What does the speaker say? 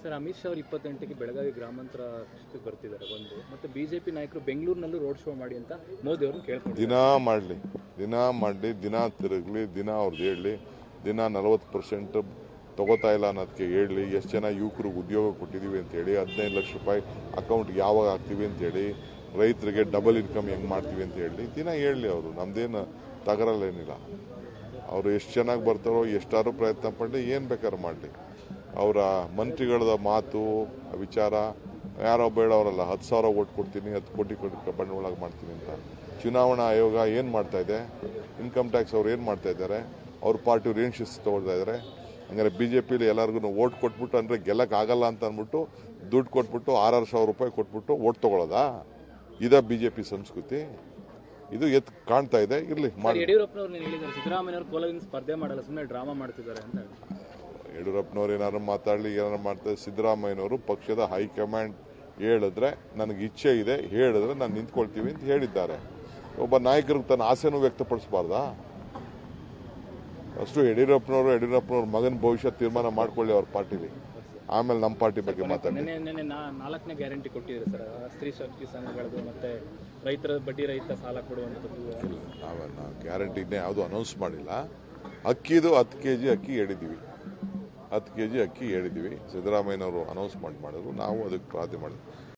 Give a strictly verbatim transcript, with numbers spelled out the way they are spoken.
Sir, Amit Shah ಅವರು ಇಪ್ಪತ್ತೆಂಟಕ್ಕೆ ಬೆಳಗಾವಿ ಗ್ರಾಮಾಂತರ ಕ್ಷೇತ್ರಕ್ಕೆ ಬರ್ತಿದ್ದಾರೆ ಒಂದು, ಮತ್ತು ಬಿಜೆಪಿ ನಾಯಕರು ಬೆಂಗಳೂರಿನಲ್ಲೂ ರೋಡ್ ಶೋ ಮಾಡಿ ಅಂತ ಮೋದಿ ಅವರು ಕೇಳ್ತಾರೆ. ದಿನ ಮಾಡಲಿ, ದಿನ ಮಾಡಲಿ, ದಿನ ತಿರುಗಲಿ, ದಿನ ಅವ್ರದ್ದು ಹೇಳಲಿ, ದಿನ ನಲವತ್ತು ಪರ್ಸೆಂಟ್ ತಗೋತಾ ಇಲ್ಲ ಅನ್ನೋದಕ್ಕೆ ಹೇಳಲಿ, ಎಷ್ಟು ಜನ ಯುವಕರಿಗೆ ಉದ್ಯೋಗ ಕೊಟ್ಟಿದ್ದೀವಿ ಅಂತೇಳಿ, ಹದಿನೈದು ಲಕ್ಷ ರೂಪಾಯಿ ಅಕೌಂಟ್ಗೆ ಯಾವಾಗ ಹಾಕ್ತೀವಿ ಅಂತೇಳಿ, ರೈತರಿಗೆ ಡಬಲ್ ಇನ್ಕಮ್ ಹೆಂಗೆ ಮಾಡ್ತೀವಿ ಅಂತ ಹೇಳಿ ದಿನ ಹೇಳಲಿ. ಅವರು ನಮ್ದೇನು ತಗರಲ್ಲೇನಿಲ್ಲ. ಅವರು ಎಷ್ಟು ಚೆನ್ನಾಗಿ ಬರ್ತಾರೋ, ಎಷ್ಟಾರು ಪ್ರಯತ್ನ ಪಡಲಿ, ಏನು ಬೇಕಾದ್ರೂ ಮಾಡಲಿ. ಅವರ ಮಂತ್ರಿಗಳ ಮಾತು ವಿಚಾರ ಯಾರೋ ಬೇಡವರಲ್ಲ, ಹತ್ತು ಸಾವಿರ ಓಟ್ ಕೊಡ್ತೀನಿ, ಹತ್ತು ಕೋಟಿ ಕೊಟ್ಟು ಬಂಡವಾಳ ಮಾಡ್ತೀನಿ ಅಂತ. ಚುನಾವಣಾ ಆಯೋಗ ಏನು ಮಾಡ್ತಾ ಇದೆ, ಇನ್ಕಮ್ ಟ್ಯಾಕ್ಸ್ ಅವ್ರು ಏನು ಮಾಡ್ತಾ ಇದ್ದಾರೆ, ಅವ್ರ ಪಾರ್ಟಿಯವ್ರು ಏನು ಶಿಸ್ತು ತಗೊಳ್ತಾ ಇದ್ದಾರೆ. ಹಂಗಾರೆ ಬಿ ಜೆ ಪಿಲಿ ಎಲ್ಲರಿಗೂ ಓಟ್ ಕೊಟ್ಬಿಟ್ಟು ಅಂದರೆ ಗೆಲ್ಲಕ್ಕಾಗಲ್ಲ ಅಂತ ಅಂದ್ಬಿಟ್ಟು ದುಡ್ಡು ಕೊಟ್ಬಿಟ್ಟು ಆರಾರು ಸಾವಿರ ರೂಪಾಯಿ ಕೊಟ್ಬಿಟ್ಟು ಓಟ್ ತಗೊಳ್ಳೋದಾ? ಇದ ಬಿ ಜೆ ಪಿ ಸಂಸ್ಕೃತಿ? ಇದು ಎತ್ ಕಾಣ್ತಾ ಇದೆ. ಇರಲಿ ಮಾಡಿ. ಯಡಿಯೂರಪ್ಪನವ್ರು ಹೇಳಿದ್ದಾರೆ ಸಿದ್ದರಾಮಯ್ಯವರು ಕೋಲದಿಂದ ಸ್ಪರ್ಧೆ ಮಾಡಲ್ಲ, ಸುಮ್ಮನೆ ಡ್ರಾಮಾ ಮಾಡ್ತಿದ್ದಾರೆ ಅಂತ. ಯಡಿಯೂರಪ್ಪನವ್ರು ಏನಾದ್ರು ಮಾತಾಡಲಿ, ಏನಾರು ಮಾಡ್ತಾರೆ. ಸಿದ್ದರಾಮಯ್ಯನವರು ಪಕ್ಷದ ಹೈಕಮಾಂಡ್ ಹೇಳಿದ್ರೆ ನನಗೆ ಇಚ್ಛೆ ಇದೆ, ಹೇಳಿದ್ರೆ ನಾನು ನಿಂತ್ಕೊಳ್ತೀವಿ ಅಂತ ಹೇಳಿದ್ದಾರೆ. ಒಬ್ಬ ನಾಯಕರಿಗೆ ತನ್ನ ಆಸೆನೂ ವ್ಯಕ್ತಪಡಿಸಬಾರ್ದಾ? ಅಷ್ಟು ಯಡಿಯೂರಪ್ಪನವರು ಯಡಿಯೂರಪ್ಪನವ್ರ ಮಗನ ಭವಿಷ್ಯ ತೀರ್ಮಾನ ಮಾಡ್ಕೊಳ್ಳಿ ಅವ್ರ ಪಾರ್ಟಿಲಿ, ಆಮೇಲೆ ನಮ್ಮ ಪಾರ್ಟಿ ಬಗ್ಗೆ ಮಾತಾಡಿ. ನಾಲ್ಕನೇ ಗ್ಯಾರಂಟಿ ಕೊಟ್ಟಿದ್ದಾರೆ ಸರ್, ಸ್ತ್ರೀ ಶಕ್ತಿ ಸಂಘಗಳದ್ದು ಮತ್ತೆ ರೈತರ ಬಡ್ಡಿ ರಹಿತ ಸಾಲ ಕೊಡುವಂಥದ್ದು. ನಾವೆಲ್ಲ ಗ್ಯಾರಂಟಿನೇ ಯಾವುದು ಅನೌನ್ಸ್ ಮಾಡಿಲ್ಲ. ಅಕ್ಕಿದು ಹತ್ತು ಕೆ ಜಿ ಅಕ್ಕಿ ಹೇಳಿದ್ದೀವಿ, ಹತ್ತು ಕೆ ಜಿ ಅಕ್ಕಿ ಹೇಳಿದ್ದೀವಿ. ಸಿದ್ದರಾಮಯ್ಯನವರು ಅನೌನ್ಸ್ ಮಾಡಿ ಮಾಡಿದ್ರು, ನಾವು ಅದಕ್ಕೆ ಪ್ರಾರ್ಥನೆ ಮಾಡಿದ್ವಿ.